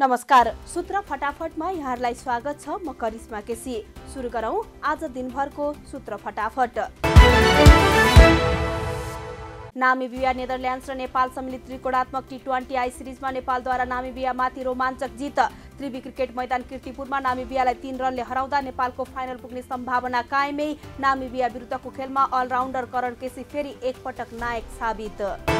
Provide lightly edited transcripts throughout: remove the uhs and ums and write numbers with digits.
नमस्कार, सूत्र फटाफटमा यहाँहरूलाई स्वागत छ। म करिश्मा केसी। सुरु गरौं आज दिनभरको सूत्र फटाफट। नामिबिया, नेदरल्यान्ड्स र नेपाल सम्मिलित त्रिकोणात्मक टी20 आई सिरिजमा नेपालद्वारा नामिबियामाथि रोमाञ्चक जित। त्रिवी क्रिकेट मैदान कीर्तिपुरमा नामिबियालाई 3 रनले हराउँदा नेपालको फाइनल पुग्ने सम्भावना कायमै। नामिबिया विरुद्धको खेलमा अलराउन्डर करण केसी फेरि एकपटक नायक साबित।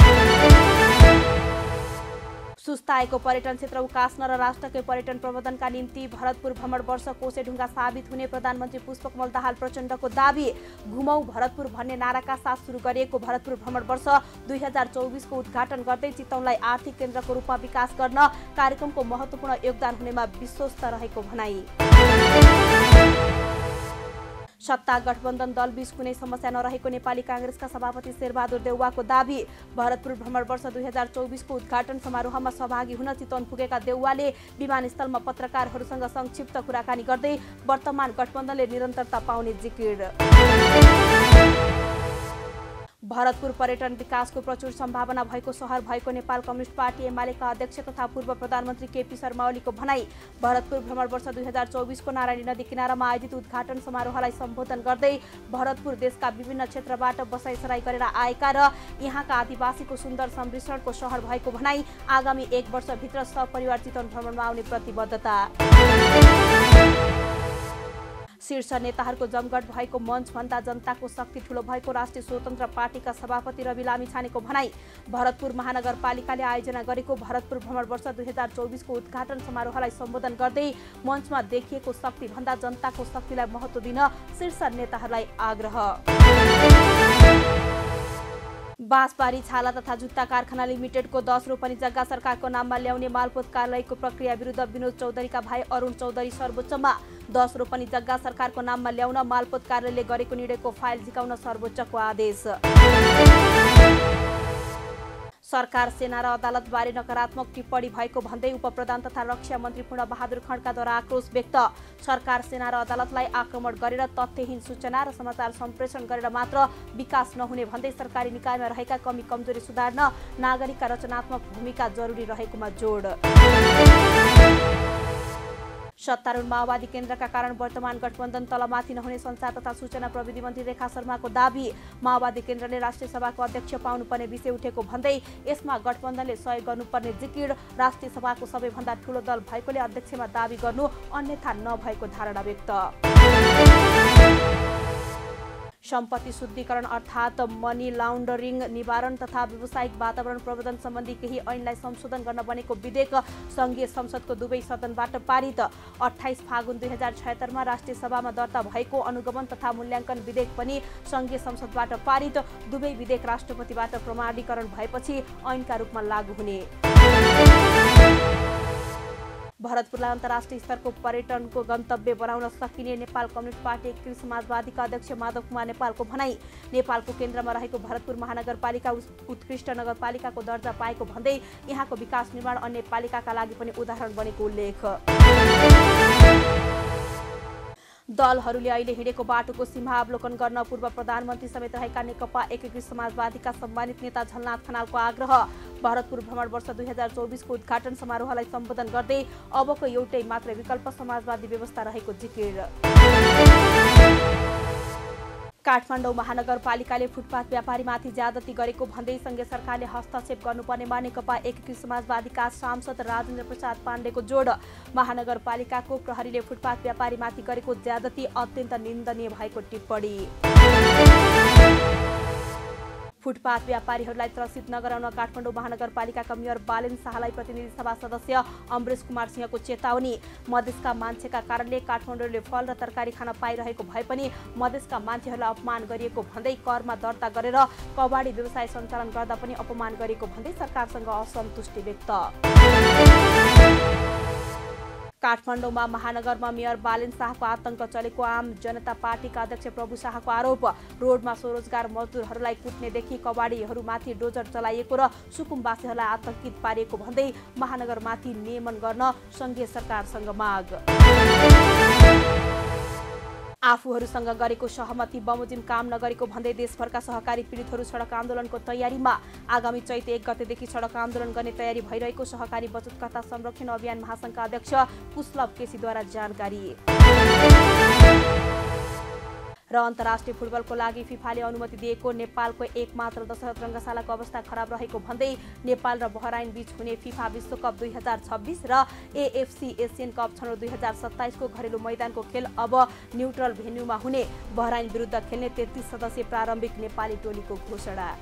सुस्ताएको पर्यटन क्षेत्र उकास्न र राष्ट्रकै पर्यटन प्रबन्धनका निम्ति भरतपुर भ्रमण वर्ष कोसेढुङ्गा साबित हुने प्रधानमन्त्री पुष्पकमल दाहाल प्रचण्डको दाबी। घुमौ भरतपुर भन्ने नाराका साथ सुरु गरिएको भरतपुर भ्रमण वर्ष 2024 को उद्घाटन गर्दै चितवनलाई आर्थिक केन्द्रको रूपमा विकास गर्न कार्यक्रमको महत्त्वपूर्ण योगदान हुनेमा विश्वस्त रहेको भनाई। सत्ता गठबन्धन दलबीच कुनै समस्या नरहेको नेपाली कांग्रेसका सभापति शेरबहादुर देउवाको दाबी। भरतपुर भ्रमण वर्ष 2024 को उद्घाटन समारोहमा सहभागी हुन चितवन पुगेका देउवाले विमानस्थलमा पत्रकारहरूसँग संक्षिप्त कुराकानी गर्दै वर्तमान गठबन्धनले निरन्तरता पाउने जिकिर। भरतपुर पर्यटन विकासको प्रचुर सम्भावना भएको सहर भएको नेपाल कम्युनिस्ट पार्टी एमालेका अध्यक्ष तथा पूर्व प्रधानमन्त्री केपी शर्मा ओलीको भनाई। भरतपुर भ्रमण वर्ष 2024 को नारायणी नदी किनारामा आयोजित उद्घाटन समारोहलाई सम्बोधन गर्दै भरतपुर देशका विभिन्न क्षेत्रबाट बसाइसराई गरेर आएका र यहाँका आदिवासीको सुन्दर सम्मिश्रणको सहर भएको भनाई। आगामी 1 वर्षभित्र सपरिवार चितवन भ्रमणमा आउने प्रतिबद्धता। शीर्ष नेताहरूको जमघट भएको मञ्चभन्दा जनताको शक्ति ठूलो भएको राष्ट्रिय स्वतन्त्र पार्टीका सभापति रवि लामिछानेको भनाई। भरतपुर महानगरपालिकाले आयोजना गरेको भरतपुर भ्रमण वर्ष 2024 को उद्घाटन समारोहलाई सम्बोधन गर्दै मञ्चमा देखिएको शक्ति भन्दा जनताको शक्तिलाई महत्त्व दिन शीर्ष नेताहरूलाई आग्रह। बाँसबारी छाला तथा जुत्ता कारखाना लिमिटेडको 10 रोपनी जग्गा सरकारको नाममा ल्याउने मालपोत कार्यालयको प्रक्रिया विरुद्ध विनोद चौधरीका भाइ अरुण चौधरी सर्वोच्चमा। 10 रोपनी जग्गा सरकारको नाममा ल्याउन मालपोत कार्यालयले गरेको निर्णयको फाइल झिकाउन सर्वोच्चको आदेश। सरकार, सेना र अदालतबारे नकारात्मक टिप्पणी भएको भन्दै उपप्रधान तथा रक्षा मन्त्री पूर्ण बहादुर खड्काद्वारा आक्रोश व्यक्त। सरकार, सेना र अदालतलाई आक्रमण गरेर तथ्यहीन सूचना र समाचार सम्प्रेषण गरेर मात्र विकास नहुने भन्दै सरकारी निकायमा रहेका कमी कमजोरी सुधार्न नागरिकका रचनात्मक भूमिका जरुरी रहेकोमा जोड। सत्तारूढ माओवादी केन्द्रका कारण वर्तमान गठबन्धन तलमाथि नहुने संचार तथा सूचना प्रविधि मन्त्री रेखा शर्माको दाबी। माओवादी केन्द्रले राष्ट्रिय सभाको अध्यक्ष पाउनुपर्ने विषय उठेको भन्दै यसमा गठबन्धनले सहयोग गर्नुपर्ने जिकिर। राष्ट्रिय सभाको सबैभन्दा ठूलो दल भएकोले अध्यक्षमा दाबी गर्नु अन्यथा नभएको धारणा व्यक्त। सम्पत्ति शुद्धिकरण अर्थात् मनी लाउन्डरिङ निवारण तथा व्यावसायिक वातावरण प्रबन्धन सम्बन्धी केही ऐनलाई संशोधन गर्न बनेको विधेयक संघीय संसदको दुवै सदनबाट पारित। 28 फागुन 2076 मा राष्ट्रिय सभामा दर्ता भएको अनुगमन तथा मूल्याङ्कन विधेयक पनि संघीय संसदबाट पारित। दुवै विधेयक राष्ट्रपतिबाट प्रमाणीकरण भएपछि ऐनका रूपमा लागू हुने। भरतपुरलाई अन्तर्राष्ट्रिय स्तरको पर्यटनको गन्तव्य बनाउन सकिने नेपाल कम्युनिस्ट पार्टी एकीकृत समाजवादीका अध्यक्ष माधव कुमार नेपालको भनाई। नेपालको केन्द्रमा रहेको भरतपुर महानगरपालिका उत्कृष्ट नगरपालिकाको दर्जा पाएको भन्दै यहाँको विकास निर्माण अन्य पालिकाका लागि पनि उदाहरण बनेको उल्लेख। दलहरूले अहिले हिँडेको बाटोको सीमा अवलोकन गर्न पूर्व प्रधानमन्त्री समेत रहेका नेकपा एकीकृत समाजवादीका सम्मानित नेता झलनाथ खनालको आग्रह। भरतपुर भ्रमण वर्ष 2024 को उद्घाटन समारोहलाई सम्बोधन गर्दै अबको एउटै मात्र विकल्प समाजवादी व्यवस्था रहेको जिकिर। काठमाडौँ महानगरपालिकाले फुटपाथ व्यापारीमाथि ज्यादती गरेको भन्दै संघीय सरकारले हस्तक्षेप गर्नुपर्नेमा नेकपा एकीकृत समाजवादीका सांसद राजेन्द्र प्रसाद पाण्डेको जोड। महानगरपालिकाको प्रहरीले फुटपाथ व्यापारीमाथि गरेको ज्यादती अत्यन्त निन्दनीय भएको टिप्पणी। फुटपाथ व्यापारीहरूलाई त्रसित नगराउन काठमाडौँ महानगरपालिकाका मेयर बालेन शाहलाई प्रतिनिधि सभा सदस्य अमरेश कुमार सिंहको चेतावनी। मधेसका मान्छेका कारणले काठमाडौँले फल र तरकारी खान पाइरहेको भए पनि मधेसका मान्छेहरूलाई अपमान गरिएको भन्दै करमा दर्ता गरेर कबाडी व्यवसाय सञ्चालन गर्दा पनि अपमान गरिएको भन्दै सरकारसँग असन्तुष्टि व्यक्त। काठमाडौँमा महानगरमा मेयर बालेन शाहको आतंक चलेको आम जनता पार्टीका अध्यक्ष प्रभु शाहको आरोप। रोडमा स्वरोजगार मजदुरहरूलाई कुट्नेदेखि कबाडीहरूमाथि डोजर चलाइएको र सुकुम्बासीहरूलाई आतंकित पारिएको भन्दै महानगरमाथि नियमन गर्न संघीय सरकारसँग माग। आफूहरूसँग गरेको सहमति बमोजिम काम नगरेको भन्दै देशभरका सहकारी पीडितहरू सडक आन्दोलनको तयारीमा। आगामी चैत 1 गतेदेखि सडक आन्दोलन गर्ने तयारी भइरहेको सहकारी बचतकर्ता संरक्षण अभियान महासङ्घका अध्यक्ष पुष्लभ केसीद्वारा जानकारी। र अन्तर्राष्ट्रिय फुटबलको लागि फिफाले अनुमति दिएको नेपालको एकमात्र दशरथ रङ्गशालाको अवस्था खराब रहेको भन्दै नेपाल र बहराइन बीच हुने फिफा विश्वकप 2026 र एएफसी एसियन कप छनौट 2027 को घरेलु मैदानको खेल अब न्युट्रल भेन्यूमा हुने। बहराइन विरुद्ध खेल्ने 33 सदस्यीय प्रारम्भिक नेपाली टोलीको घोषणा।